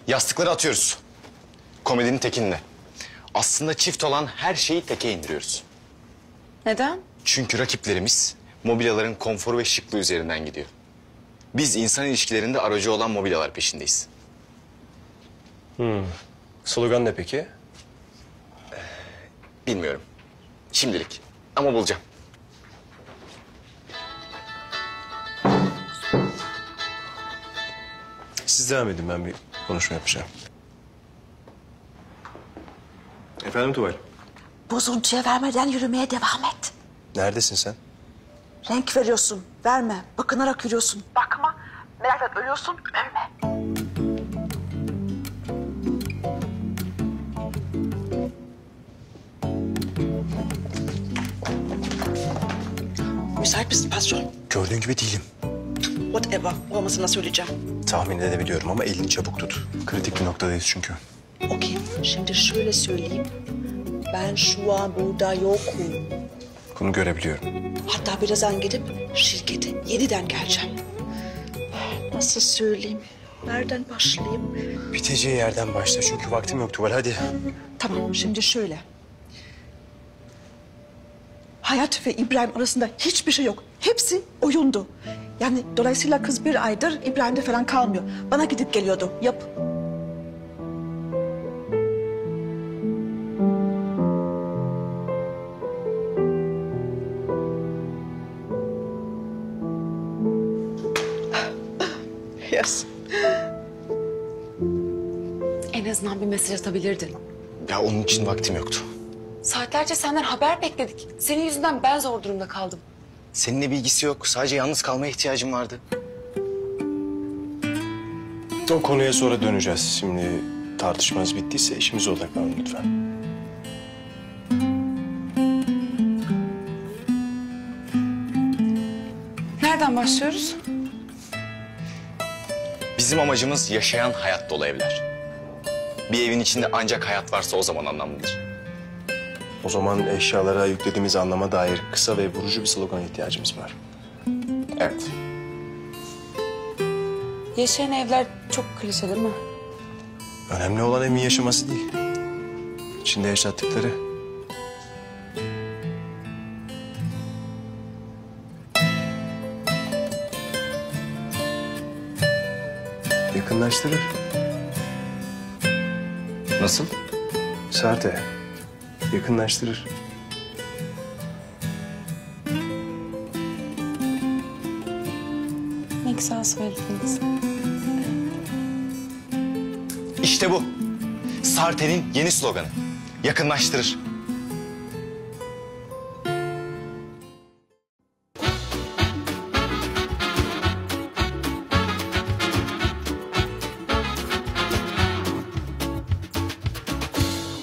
Yastıkları atıyoruz. Komedinin tekinde. Aslında çift olan her şeyi teke indiriyoruz. Neden? Çünkü rakiplerimiz mobilyaların konforu ve şıklığı üzerinden gidiyor. Biz insan ilişkilerinde aracı olan mobilyalar peşindeyiz. Slogan ne peki? Bilmiyorum. Şimdilik. Ama bulacağım. Siz devam edin, ben bir konuşma yapacağım. Efendim Tuval? Bozuntuya vermeden yürümeye devam et. Neredesin sen? Renk veriyorsun, verme. Bakınarak yürüyorsun. Bakma, merakla ölüyorsun, ölme. Müsait misin patron? Gördüğün gibi değilim. Whatever, olmasına söyleyeceğim. Tahmin edebiliyorum ama elini çabuk tut. Kritik bir noktadayız çünkü. Okey, şimdi şöyle söyleyeyim. Ben şu an burada yokum. Bunu görebiliyorum. Hatta birazdan gidip şirkete yeniden geleceğim. Nasıl söyleyeyim? Nereden başlayayım? Biteceği yerden başla çünkü vaktim yok Tuval, hadi. Tamam, şimdi şöyle. Hayat ve İbrahim arasında hiçbir şey yok. Hepsi oyundu. Yani dolayısıyla kız bir aydır İbrahim'de falan kalmıyor. Bana gidip geliyordu. Yap. Yes. En azından bir mesaj atabilirdin. Ya onun için vaktim yoktu. Saatlerce senden haber bekledik. Senin yüzünden ben zor durumda kaldım. Seninle bir ilgisi yok. Sadece yalnız kalmaya ihtiyacım vardı. O konuya sonra döneceğiz. Şimdi tartışmanız bittiyse işimize odaklanın lütfen. Nereden başlıyoruz? Bizim amacımız yaşayan hayat dolu evler. Bir evin içinde ancak hayat varsa o zaman anlamlıdır. O zaman eşyalara yüklediğimiz anlama dair kısa ve vurucu bir slogana ihtiyacımız var. Evet. Yaşayan evler çok klişe değil mi? Önemli olan evin yaşaması değil. İçinde yaşattıkları. Yakınlaştırır. Nasıl? Sarte. Yakınlaştırır. Ne güzel söylediniz. İşte bu. Sartre'nin yeni sloganı. Yakınlaştırır.